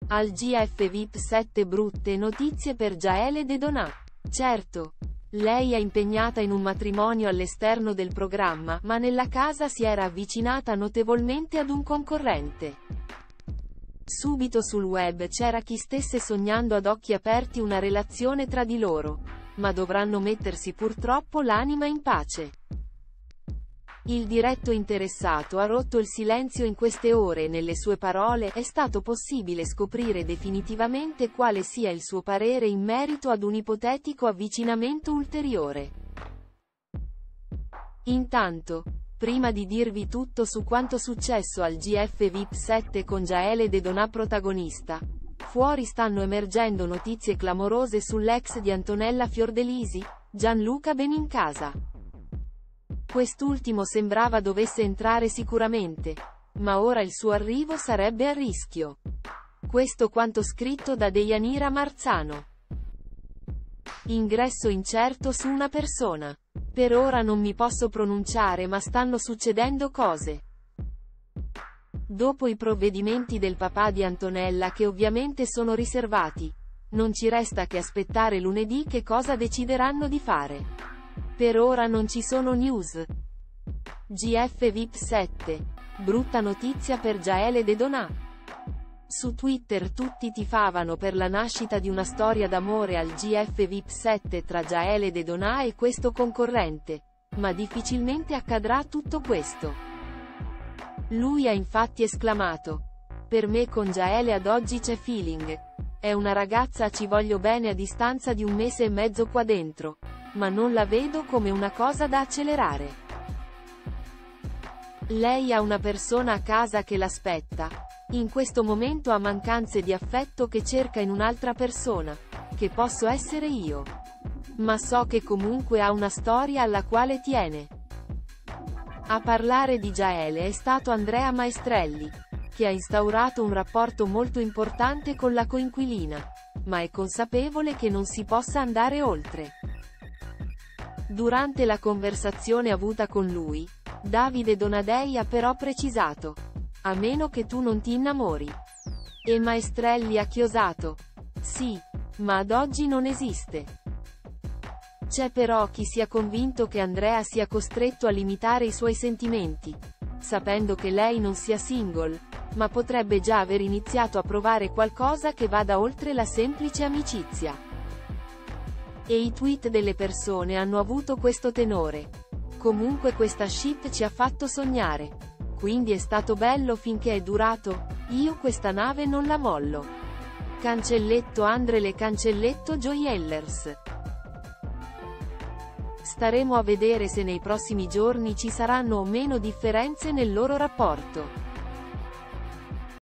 Al GF VIP 7 brutte notizie per Jaele De Donà. Certo. Lei è impegnata in un matrimonio all'esterno del programma, ma nella casa si era avvicinata notevolmente ad un concorrente. Subito sul web c'era chi stesse sognando ad occhi aperti una relazione tra di loro, ma dovranno mettersi purtroppo l'anima in pace. Il diretto interessato ha rotto il silenzio in queste ore e nelle sue parole è stato possibile scoprire definitivamente quale sia il suo parere in merito ad un ipotetico avvicinamento ulteriore. Intanto, prima di dirvi tutto su quanto successo al GF VIP 7 con Jaele De Donà protagonista, fuori stanno emergendo notizie clamorose sull'ex di Antonella Fiordelisi, Gianluca Benincasa. Quest'ultimo sembrava dovesse entrare sicuramente, ma ora il suo arrivo sarebbe a rischio. Questo quanto scritto da Deianira Marzano. Ingresso incerto su una persona. Per ora non mi posso pronunciare, ma stanno succedendo cose. Dopo i provvedimenti del papà di Antonella, che ovviamente sono riservati, non ci resta che aspettare lunedì che cosa decideranno di fare. Per ora non ci sono news. GF VIP 7. Brutta notizia per Jaele De Donà. Su Twitter tutti tifavano per la nascita di una storia d'amore al GF VIP 7 tra Jaele De Donà e questo concorrente, ma difficilmente accadrà tutto questo. Lui ha infatti esclamato: "Per me con Jaele ad oggi c'è feeling. È una ragazza, ci voglio bene a distanza di 1 mese e mezzo qua dentro, ma non la vedo come una cosa da accelerare. Lei ha una persona a casa che l'aspetta. In questo momento ha mancanze di affetto che cerca in un'altra persona, che posso essere io. Ma so che comunque ha una storia alla quale tiene." A parlare di Jaele è stato Andrea Maestrelli, che ha instaurato un rapporto molto importante con la coinquilina, ma è consapevole che non si possa andare oltre. Durante la conversazione avuta con lui, Davide Donadei ha però precisato: "A meno che tu non ti innamori." E Maestrelli ha chiosato: "Sì, ma ad oggi non esiste." C'è però chi sia convinto che Andrea sia costretto a limitare i suoi sentimenti, sapendo che lei non sia single, ma potrebbe già aver iniziato a provare qualcosa che vada oltre la semplice amicizia. E i tweet delle persone hanno avuto questo tenore: "Comunque questa shit ci ha fatto sognare. Quindi è stato bello finché è durato. Io questa nave non la mollo. Cancelletto Andrele cancelletto Gioiellers." Staremo a vedere se nei prossimi giorni ci saranno o meno differenze nel loro rapporto.